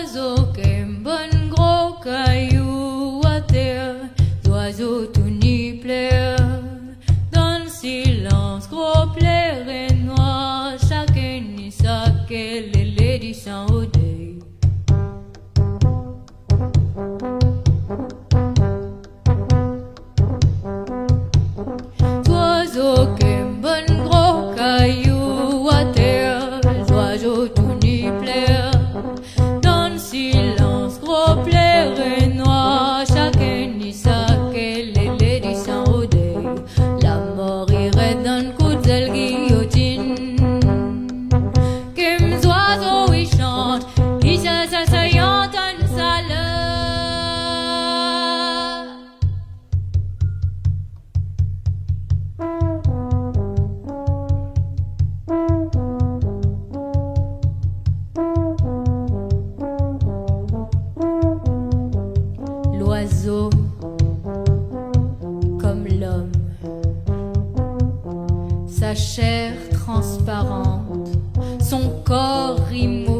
L'oiseau qu'aime bon gros caillou à terre, l'oiseau tout nu plaire, dans le silence gros plaire et noir, chacun ni sa qu'elle est lady sans odeur. L'oiseau qu'aime bon gros caillou à terre, l'oiseau tout nu plaire, dans le silence gros plaire et noir, chacun ni sa qu'elle est lady sans odeur. La mort irait dans le coup de la guillotine, qu'aime l'oiseau il chante, il s'assayant dans une salle. L'oiseau, comme l'homme, sa chair transparente, son corps immobile,